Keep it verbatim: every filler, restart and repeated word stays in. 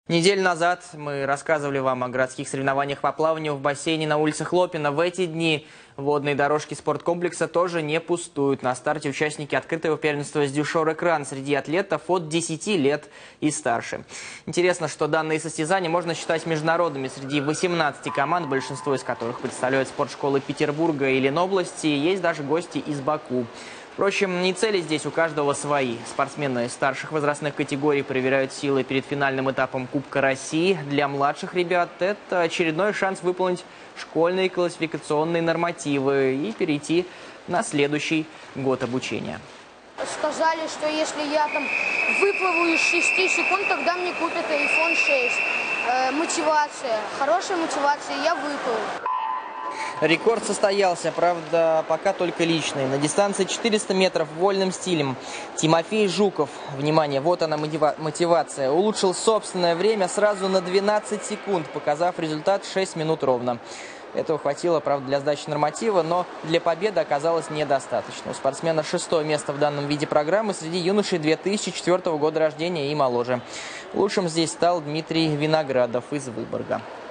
Неделю назад мы рассказывали вам о городских соревнованиях по плаванию в бассейне на улицах Лопина. В эти дни водные дорожки спорткомплекса тоже не пустуют. На старте участники открытого первенства с дюшор-экран среди атлетов от десяти лет и старше. Интересно, что данные состязания можно считать международными. Среди восемнадцати команд, большинство из которых представляют спортшколы Петербурга и Ленобласти, есть даже гости из Баку. Впрочем, не цели здесь у каждого свои. Спортсмены старших возрастных категорий проверяют силы перед финальным этапом Кубка России. Для младших ребят это очередной шанс выполнить школьные классификационные нормативы и перейти на следующий год обучения. Сказали, что если я там выплыву из шести секунд, тогда мне купят айфон шесть. Э, мотивация, хорошая мотивация, я выплыл. Рекорд состоялся, правда, пока только личный. На дистанции четыреста метров вольным стилем Тимофей Жуков, внимание, вот она мотивация, улучшил собственное время сразу на двенадцать секунд, показав результат шесть минут ровно. Этого хватило, правда, для сдачи норматива, но для победы оказалось недостаточно. У спортсмена шестое место в данном виде программы среди юношей две тысячи четвёртого года рождения и моложе. Лучшим здесь стал Дмитрий Виноградов из Выборга.